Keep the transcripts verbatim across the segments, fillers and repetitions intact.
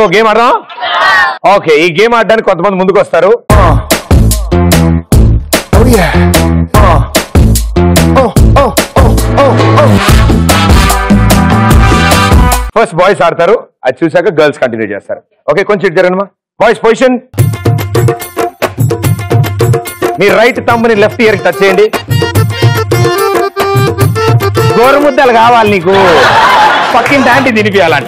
ఓ game ఆడదాం. Okay, ఈ game ఆడడానికి కొంతమంది ముందుకు వస్తారు. ఫస్ట్ బాయ్స్ ఆడతారు, అది చూసాక గర్ల్స్ కంటిన్యూ చేస్తారు. ఓకే, కొంచెం ఇటు జరగనమా. Boys position. మీ రైట్ తమ్ముని లెఫ్ట్ ఇయర్ కి టచ్ చేయండి. గోరుముద్దలు కావాలి నీకు, పక్కింటి ఆంటీ తినిపియాలంట.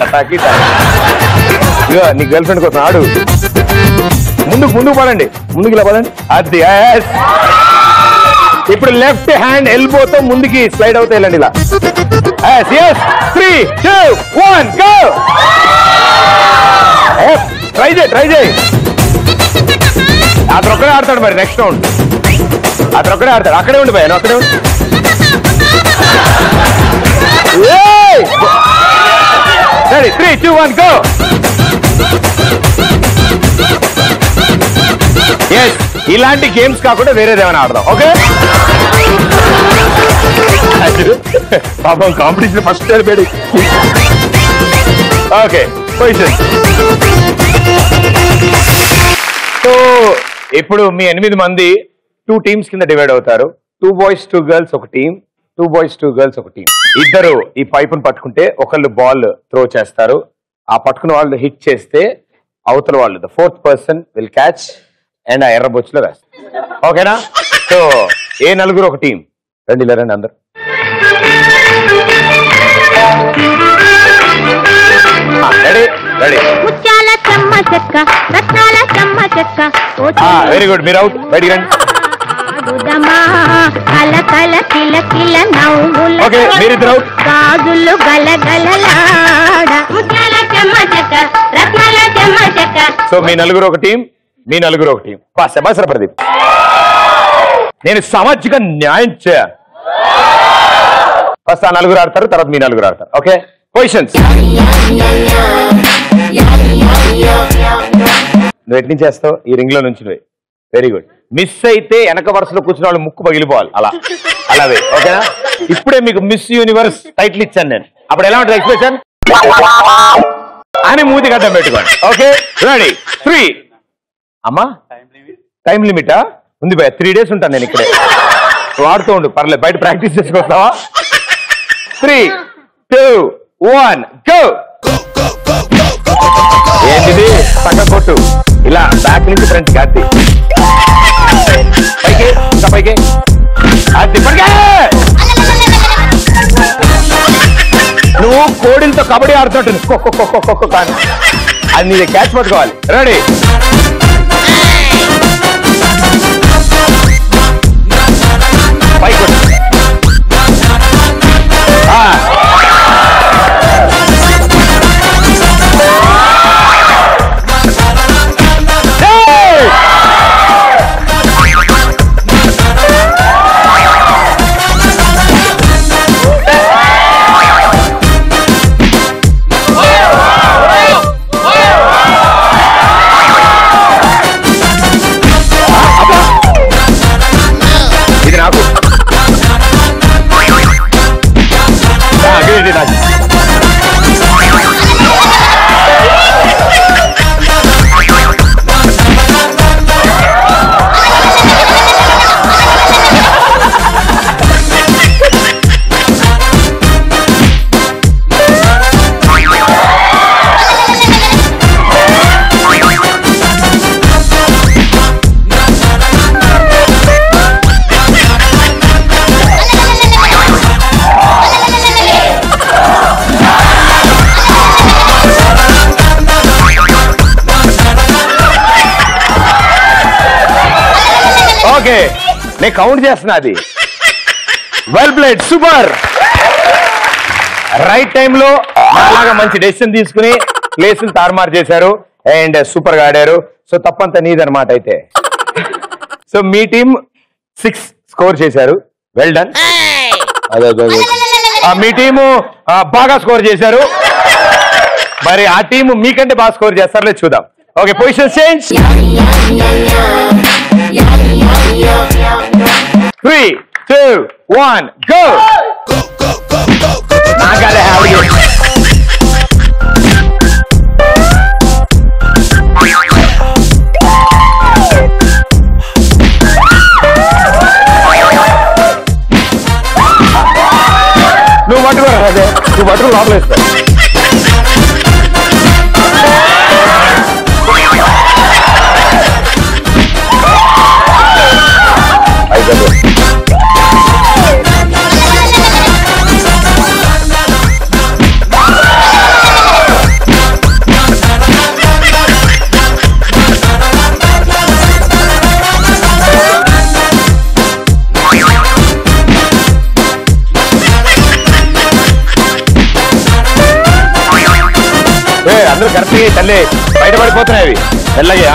నీ గర్ల్ ఫ్రెండ్ కోసం ఆడు. ముందుకు ముందుకు పడండి, ముందుకు ఇలా పడండి. అది ఇప్పుడు లెఫ్ట్ హ్యాండ్ ఎల్బోతో ముందుకి స్లైడ్ అవుతాయి. వెళ్ళండి ఇలా. Three two one go. Try చేయి ట్రై చేయి. అతను ఒక్కడే ఆడతాడు మరి నెక్స్ట్ రౌండ్. అతను ఒక్కడే ఆడతాడు. అక్కడే ఉండి పోయాను, అక్కడే ఉండి. Ready, three two one go. Yes, ఇలాంటి గేమ్స్ కాకుండా వేరేదేమైనా ఆడదాం. ఓకే, పాపం కాంపిటీషన్ ఫస్ట్ పెడి. Okay, position. సో ఇప్పుడు మీ ఎనిమిది మంది టూ టీమ్స్ కింద డివైడ్ అవుతారు. టూ బాయ్స్ టూ గర్ల్స్ ఒక team, two boys two girls ఒక టీం. ఇద్దరు ఈ పైపును పట్టుకుంటే ఒకళ్ళు బాల్ త్రో చేస్తారు. ఆ పట్టుకున్న వాళ్ళు హిట్ చేస్తే అవతల వాళ్ళు the fourth person will catch and ఆ ఎర్ర బొచ్చులో వేస్తారు. ఓకేనా? సో ఏ నలుగురు ఒక టీం. రండి ఇలా రండి అందరు. Ready ready. వెరీ గుడ్, మీరు అవుట్. బయటికి రండి. ఓకే, మీరిద్దరు అవుట్. సో మీ నలుగురు ఒక టీం, మీ నలుగురు ఒక టీం. బాసరా ప్రదీప్, నేను సామాజిక న్యాయం చేయాలి. ఫస్ట్ ఆ నలుగురు ఆడతారు, తర్వాత మీ నలుగురు ఆడతారు. Okay, positions. నువ్వు ఎట్ని చేస్తావు? ఈ రింగ్ లో నుంచి నువ్వే. Very good. మిస్ అయితే వెనక వరుసలో కూర్చున్న వాళ్ళు ముక్కు పగిలిపోవాలి. అలా అలాగే. ఓకేనా? ఇప్పుడే మీకు మిస్ యూనివర్స్ టైటిల్ ఇచ్చాను నేను. అప్పుడు ఎలా ఉంటుంది ఎక్స్ప్రెషన్ అని మూతి గడ్డం పెట్టుకోండి. Okay, ready. త్రీ. అమ్మా టైం లిమిటా ఉంది భయ? త్రీ డేస్ ఉంటాను నేను ఇక్కడే. వాడుతూ ఉండు, పర్లేదు. బయట ప్రాక్టీస్ చేసుకొస్తావా? Three two one go. ఏంటిది? పక్క కొట్టు. ఇలా బ్యాక్ నుంచి ఫ్రంట్ కాదు. పైకి ఇంకా పైకి. అది పడికే. నువ్వు కోడిలతో కబడ్డీ ఆడుతుంటుంది. కుక్క కానీ అది నీ క్యాచ్ పట్టుకోవాలి. రెడీ. పైకి కొట్టు. ఓకే, నేను కౌంట్ చేస్తున్నా. అది వెల్ ప్లేడ్, సూపర్. రైట్ టైంలో అలాగా మంచి డెసిషన్ తీసుకుని ప్లేస్ తారుమారు చేశారు అండ్ సూపర్ గా ఆడారు. సో తప్పంతా నీదనమాట అయితే. సో మీ టీం సిక్స్ స్కోర్ చేశారు. Well done. అదే మీ టీము బాగా స్కోర్ చేశారు. మరి ఆ టీము మీకంటే బాగా స్కోర్ చేస్తారో లేదు చూద్దాం. Okay, position change. Three two one go. నాగాలే హ్యావ్ యూ. పట్టుకుని లోపల వేస్తారు. అయిపోయింది. అందరూ కరెక్ట్గా తల్లి బయటపడిపోతున్నాయి అవి మెల్లగా.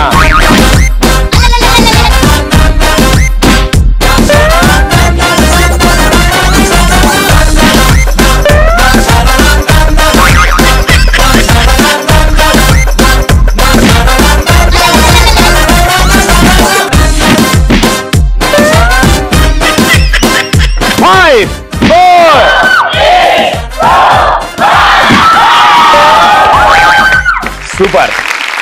Five four super.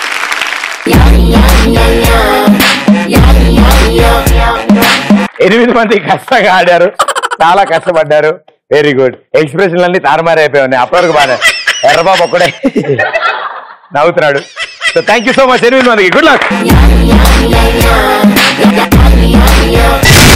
ఎనిమిది మంది కష్టంగా ఆడారు, చాలా కష్టపడ్డారు. Very good. ఎక్స్ప్రెషన్లు అన్ని తారుమారు అయిపోయి అప్పటివరకు బాగా. ఎర్రబాబు ఒక్కడే నవ్వుతున్నాడు. So thank you so much ఎనిమిది మందికి. Good luck.